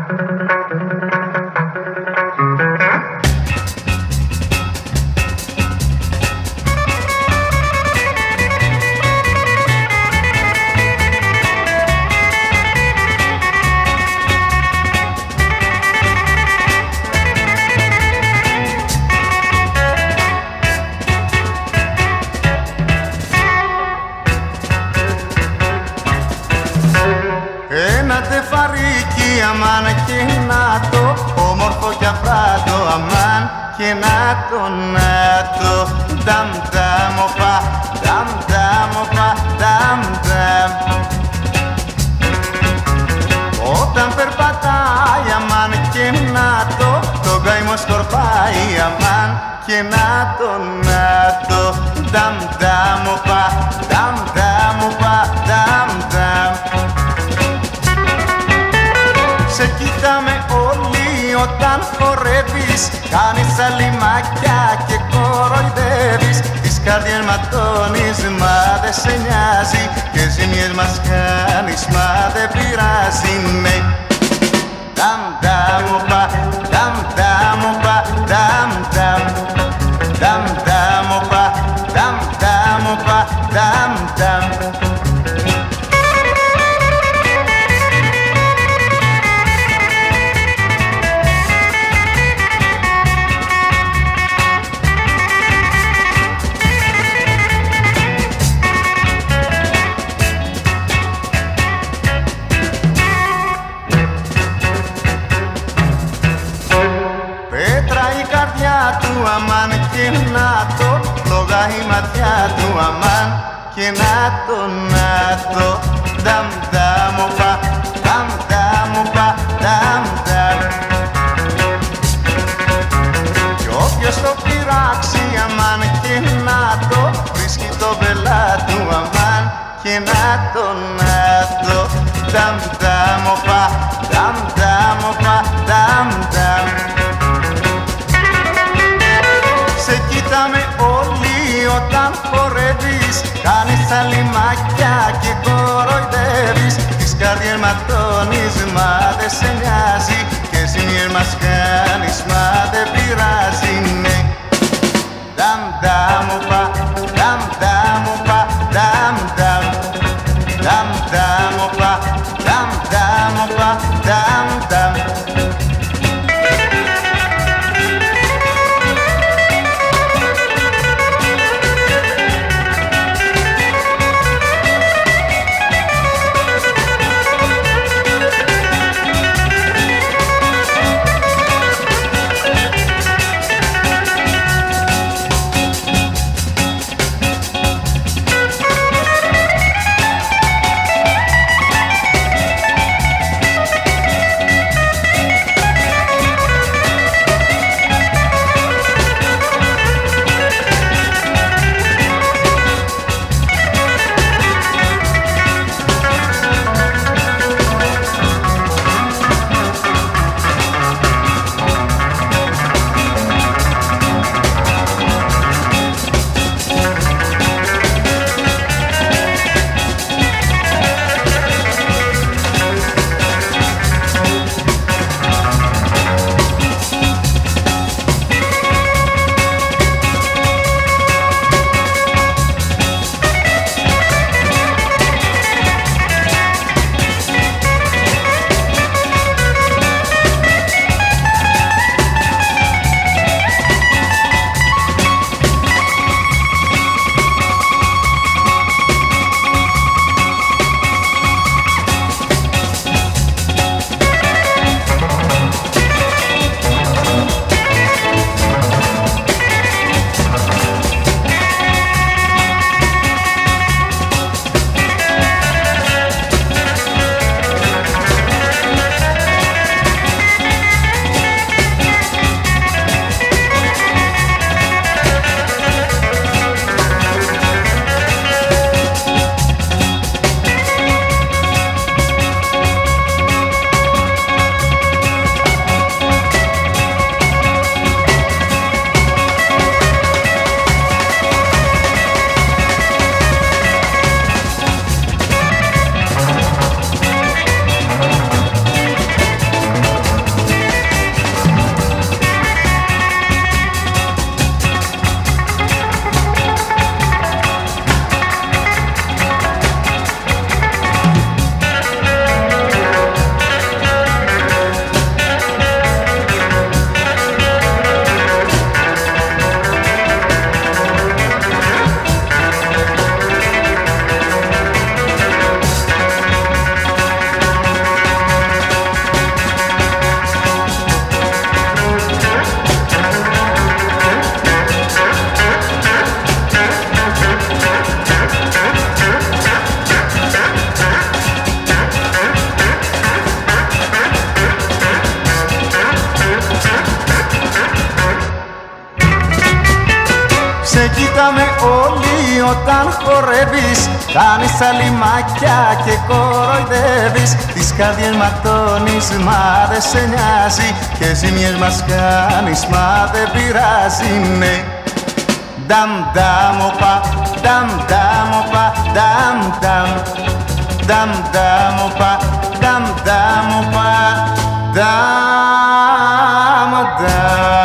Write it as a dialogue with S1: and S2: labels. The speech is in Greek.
S1: Ένα τεφαρίκι αμάν και να το, όμορφο κι αφράτο αμάν και να το, νταμ νταμ οπα, νταμ νταμ οπα, νταμ νταμ. Όταν περπατάει αμάν και να το καημό σκορπάει αμάν και να το, νταμ νταμ οπα, νταμ νταμ οπα, νταμ νταμ. Σε κοιτάμε όλοι όταν χορεύεις, κάνεις αλιμάκια και κοροϊδεύεις. Τις καρδιές ματώνεις, μα δε σε νοιάζει, και ζημιές μας κάνεις, μα δε πειράζει, ναι. Νταμ νταμ οπα, νταμ νταμ οπα, νταμ νταμ. Νταμ νταμ οπα, νταμ νταμ οπα, νταμ νταμ. Του αμάν και να το, φλόγα η ματιά του αμάν και να το, νταμ νταμ οπα, νταμ νταμ οπα, νταμ νταμ. Κι όποιος το πειράξει αμάν και να το, βρίσκει το βελά του αμάν και να το, νταμ νταμ οπα, νταμ νταμ οπα, νταμ νταμ. Σε κοιτάμε όλοι όταν χορεύεις, κάνεις αλιμάκια και κοροϊδεύεις. Τις καρδιές ματώνεις, μα δε σε νοιάζει, και ζημιές μας κάνεις, μα δε πειράζει, ναι. Νταμ νταμ οπα, νταμ νταμ οπα, νταμ νταμ. Νταμ νταμ οπα, νταμ νταμ οπα, νταμ νταμ. όταν χορεύεις. Κάνεις τα λιμάκια και κοροϊδεύεις. Τις καρδιές ματώνεις μα δεν σε νοιάζει. Και ζημιές μας κάνεις μα δεν πειράζει, ναι. Dam dam opa, dam dam opa, dam dam, dam dam opa, dam dam opa, dam dam.